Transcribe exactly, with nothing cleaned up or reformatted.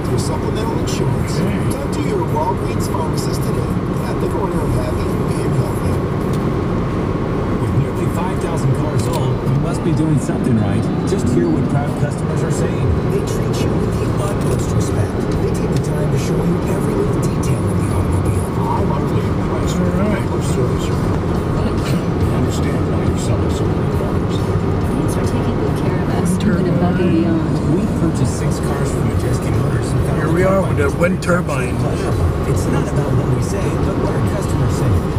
with your supplemental insurance. Okay. Talk to your Walgreens pharmacist today. At the corner of happy and healthy. With nearly five thousand cars sold, you must be doing something right. Just hear what proud customers are saying. They treat you with the utmost respect. They take the time to show you every little detail of the automobile. I'm utterly impressed with the level of service around here. I understand why you're selling so many cars. Thanks for taking good care of us, even above and beyond. We purchased six cars from Majeski Motors and found Here we are with the wind turbine. It's not about what we say, but what our customers say.